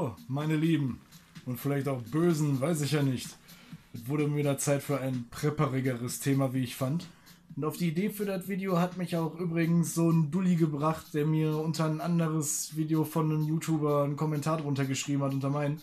So, meine Lieben und vielleicht auch Bösen, weiß ich ja nicht. Es wurde mir da Zeit für ein prepperigeres Thema, wie ich fand. Und auf die Idee für das Video hat mich auch übrigens so ein Dulli gebracht, der mir unter ein anderes Video von einem YouTuber einen Kommentar drunter geschrieben hat, unter meinen.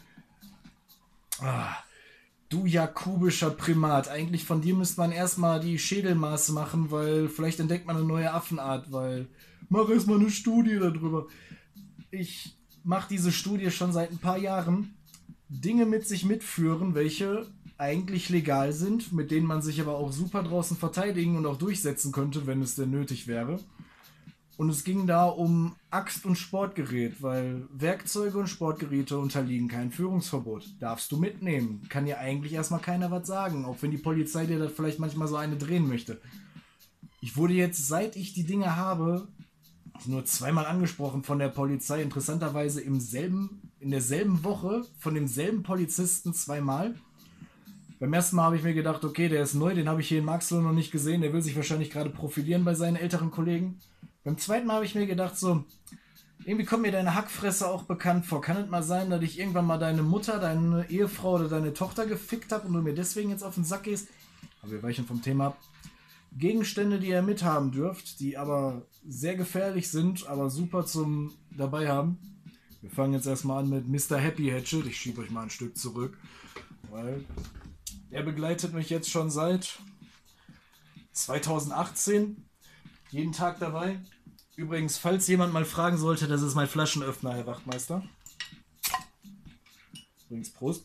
Du jakubischer Primat, eigentlich von dir müsste man erstmal die Schädelmaße machen, weil vielleicht entdeckt man eine neue Affenart, weil mach erstmal eine Studie darüber. Ich mache diese Studie schon seit ein paar Jahren. Dinge mit sich mitführen, welche eigentlich legal sind, mit denen man sich aber auch super draußen verteidigen und auch durchsetzen könnte, wenn es denn nötig wäre. Und es ging da um Axt und Sportgerät, weil Werkzeuge und Sportgeräte unterliegen kein Führungsverbot. Darfst du mitnehmen. Kann dir eigentlich erstmal keiner was sagen, auch wenn die Polizei dir das vielleicht manchmal so eine drehen möchte. Ich wurde jetzt, seit ich die Dinge habe, nur zweimal angesprochen von der Polizei, interessanterweise in derselben Woche von demselben Polizisten zweimal. Beim ersten Mal habe ich mir gedacht, okay, der ist neu, den habe ich hier in Marxloh noch nicht gesehen, der will sich wahrscheinlich gerade profilieren bei seinen älteren Kollegen. Beim zweiten Mal habe ich mir gedacht, so, irgendwie kommt mir deine Hackfresse auch bekannt vor. Kann es mal sein, dass ich irgendwann mal deine Mutter, deine Ehefrau oder deine Tochter gefickt habe und du mir deswegen jetzt auf den Sack gehst? Aber wir weichen vom Thema ab. Gegenstände, die ihr mithaben dürft, die aber sehr gefährlich sind, aber super zum dabei haben. Wir fangen jetzt erstmal an mit Mr. Happy Hatchet. Ich schiebe euch mal ein Stück zurück, weil er begleitet mich jetzt schon seit 2018. Jeden Tag dabei. Übrigens, falls jemand mal fragen sollte, das ist mein Flaschenöffner, Herr Wachtmeister. Übrigens, Prost.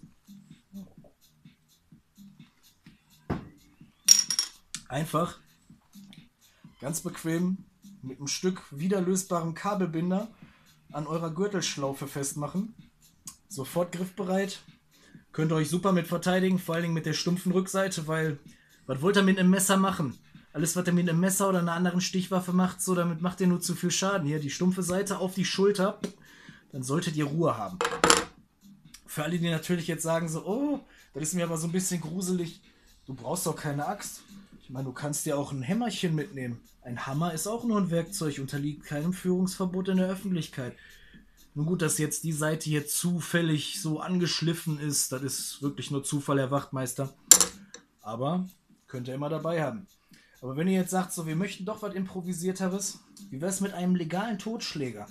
Einfach, ganz bequem, mit einem Stück wiederlösbarem Kabelbinder an eurer Gürtelschlaufe festmachen. Sofort griffbereit. Könnt ihr euch super mit verteidigen, vor allen Dingen mit der stumpfen Rückseite, weil, was wollt ihr mit einem Messer machen? Alles, was ihr mit einem Messer oder einer anderen Stichwaffe macht, so, damit macht ihr nur zu viel Schaden. Hier, die stumpfe Seite auf die Schulter, dann solltet ihr Ruhe haben. Für alle, die natürlich jetzt sagen so, oh, das ist mir aber so ein bisschen gruselig, du brauchst doch keine Axt. Ich meine, du kannst dir auch ein Hämmerchen mitnehmen. Ein Hammer ist auch nur ein Werkzeug, unterliegt keinem Führungsverbot in der Öffentlichkeit. Nun gut, dass jetzt die Seite hier zufällig so angeschliffen ist, das ist wirklich nur Zufall, Herr Wachtmeister. Aber könnt ihr immer dabei haben. Aber wenn ihr jetzt sagt, so, wir möchten doch was Improvisierteres, wie wäre es mit einem legalen Totschläger?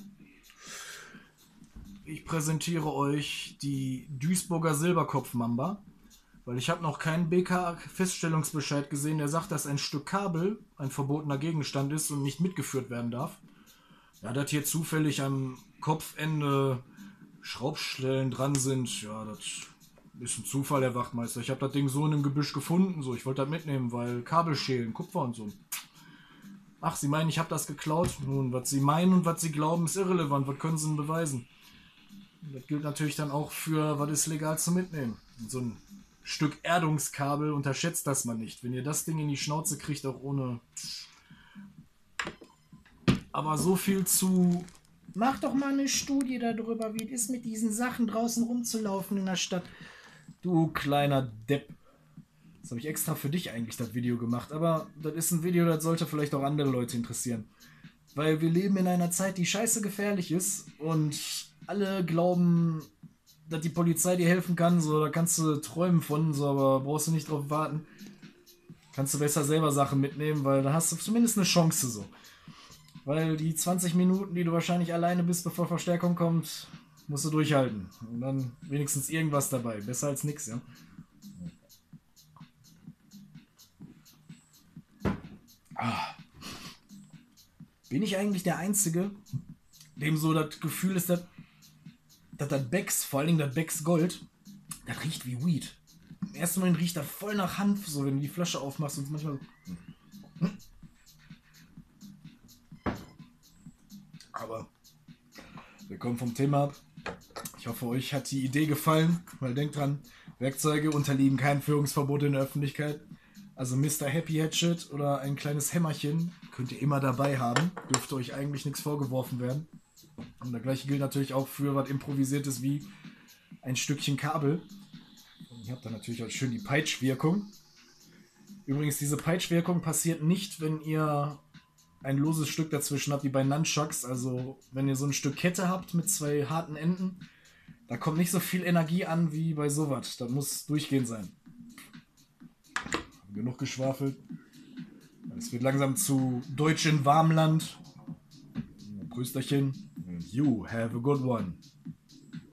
Ich präsentiere euch die Duisburger Silberkopf-Mamba, weil ich habe noch keinen BK-Feststellungsbescheid gesehen, der sagt, dass ein Stück Kabel ein verbotener Gegenstand ist und nicht mitgeführt werden darf. Ja, dass hier zufällig am Kopfende Schraubstellen dran sind, ja, das ist ein Zufall, Herr Wachtmeister. Ich habe das Ding so in einem Gebüsch gefunden, so, ich wollte das mitnehmen, weil Kabelschälen, Kupfer und so. Ach, Sie meinen, ich habe das geklaut? Nun, was Sie meinen und was Sie glauben, ist irrelevant. Was können Sie denn beweisen? Das gilt natürlich dann auch für, was ist legal zu mitnehmen. Und so ein Stück Erdungskabel, unterschätzt das mal nicht. Wenn ihr das Ding in die Schnauze kriegt, auch ohne... Aber so viel zu... Mach doch mal eine Studie darüber, wie es ist, mit diesen Sachen draußen rumzulaufen in der Stadt. Du kleiner Depp. Das habe ich extra für dich eigentlich, das Video gemacht. Aber das ist ein Video, das sollte vielleicht auch andere Leute interessieren. Weil wir leben in einer Zeit, die scheiße gefährlich ist. Und alle glauben, dass die Polizei dir helfen kann. So, da kannst du träumen von, so, aber brauchst du nicht drauf warten. Kannst du besser selber Sachen mitnehmen, weil da hast du zumindest eine Chance so. Weil die 20 Minuten, die du wahrscheinlich alleine bist, bevor Verstärkung kommt, musst du durchhalten. Und dann wenigstens irgendwas dabei. Besser als nix, ja. Bin ich eigentlich der Einzige, dem so das Gefühl ist, dass das Becks, vor allen Dingen das Becks Gold, das riecht wie Weed. Im ersten Moment riecht das voll nach Hanf, so wenn du die Flasche aufmachst und manchmal so. Aber wir kommen vom Thema ab. Ich hoffe, euch hat die Idee gefallen, weil denkt dran, Werkzeuge unterliegen keinem Führungsverbot in der Öffentlichkeit. Also Mr. Happy Hatchet oder ein kleines Hämmerchen könnt ihr immer dabei haben. Dürfte euch eigentlich nichts vorgeworfen werden. Und das gleiche gilt natürlich auch für was Improvisiertes wie ein Stückchen Kabel. Und ihr habt dann natürlich auch schön die Peitschwirkung. Übrigens, diese Peitschwirkung passiert nicht, wenn ihr ein loses Stück dazwischen habt, wie bei Nunchucks. Also wenn ihr so ein Stück Kette habt mit zwei harten Enden, Da kommt nicht so viel Energie an wie bei sowas. Das muss durchgehend sein. Genug geschwafelt. Es wird langsam zu deutschen Warmland. Prösterchen. You have a good one.